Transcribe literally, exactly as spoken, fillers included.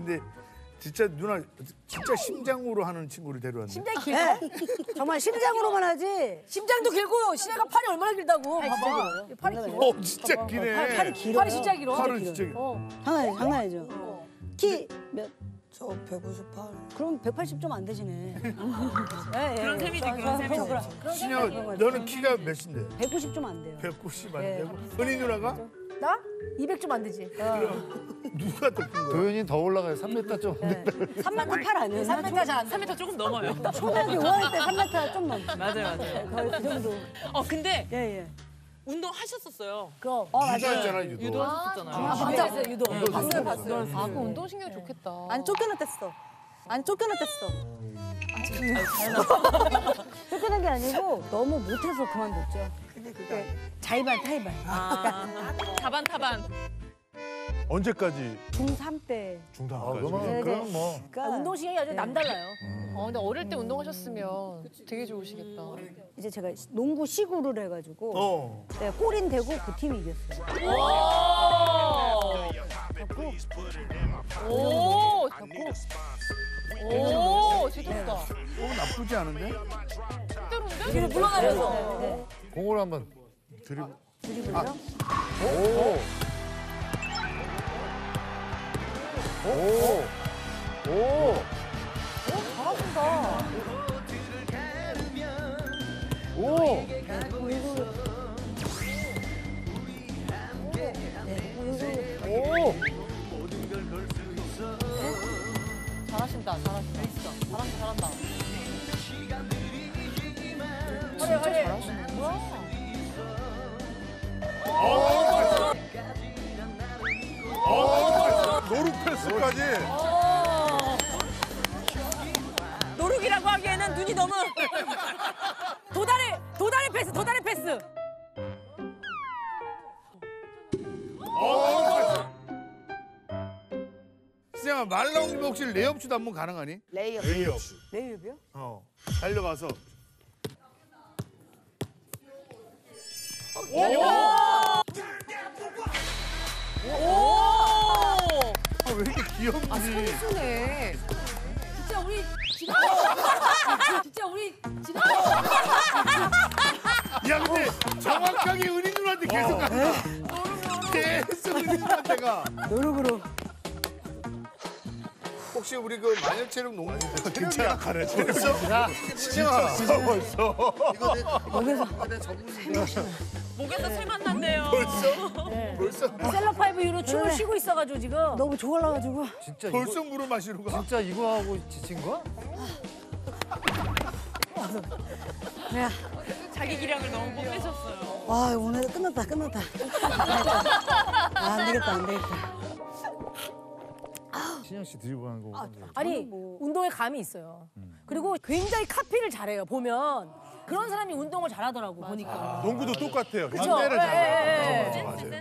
근데 진짜 누나 진짜 심장으로 하는 친구를 데려왔네. 심장이 길어? 네. 정말 심장으로만 하지. 심장도 길고 시내가 팔이 얼마나 길다고. 봐봐. 팔이 길어. 어 진짜 기네. 팔, 팔이 길어. 팔이 진짜 길어. 팔은 진짜 길어. 어. 장난 장난 아니죠. 키 몇? 저 백오십팔. 그럼 백팔십 좀 안 되시네. 네, 그런 셈이지, 그런 셈이지. 신영 너는 키가 몇인데? 백구십 좀 안 돼요. 백구십 안 네. 되고. 은희 누나가? 나? 이백 좀 안 되지. 누가 더 큰 거야? 도현이 더 올라가요. 삼 미터 좀. 네. 삼 미터 팔 아니에요? 삼 미터 잘안 삼 미터 조금 넘어요. 초등학교 오 학년 때 삼 미터 좀 넘. 맞아요, 맞아요. 거의 그 정도. 어, 근데 예 예. 운동 하셨었어요. 그럼. 어 유도 맞아요. 했잖아 유도. 유도 하셨잖아요. 아, 진짜 했어요, 유도. 봤어요, 봤어요. 아, 그 운동신경 좋겠다. 안 쫓겨났댔어. 안 쫓겨났댔어. 쫓겨난 게 아니고 너무 못해서 그만뒀죠. 그러니까 자의반 타의반. 아, 자반타반. 언제까지 중삼 때. 아, 중단까지? 그러면 그럼 뭐. 그러니까 운동신경이 아주 남달라요. 어, 근데 어릴 때 운동하셨으면 되게 좋으시겠다. 이제 제가 농구 시구를 해가지고 어. 네, 골인 되고 그 팀이 이겼어요. 오! 자꾸. 오! 제대로다. 어 나쁘지 않은데? 뒤로 물러나면서. 네. 공을 한번. 드리블. 드리블요? 오. 오. 오. 잘하신다. 오. 오. 잘하신다. 잘하신다. 잘한다. 잘한다. 허리, 허리. 노루 패스까지. 노룩이라고 하기에는 눈이 너무. 도다리, 도다리 패스, 도다리 패스. 신영아 말 나온 김에 혹시 레이업슛 한번 가능하니? 레이업. 레이업. 레이업이요? 어. 달려가서. 아, 왜 이렇게 귀엽니? 예쁘네. 진짜 우리 지금. 진짜 우리 지금. 야 근데 정확하게 은희 누나한테 계속 간다. 계속 은희 누나한테 가. 노력으로. 혹시 우리 그 마녀체육 농구 체력이야 가네. 벌써? 신영아 벌써. 이거 내 목에서. 목에서 새 만난대요. 벌써? 네. 벌써? 셀럽파이브 이후로 춤을 쉬고 있어가지고 지금. 너무 좋아가지고. 진짜 벌써 이거 물을 마시러 가? 진짜 이거 하고 지친 거야? 네. 자기 기량을 너무 뽐내셨어요. 와 오늘 끝났다 끝났다. 아, 안 되겠다 안 되겠다. 신영 씨 드리블하는 거 보면 아니 운동에 감이 있어요. 그리고 굉장히 카피를 잘해요. 보면 그런 사람이 운동을 잘하더라고 보니까. 농구도 똑같아요. 그쵸? 현대를 예, 잘. 예, 예. 맞아 맞아.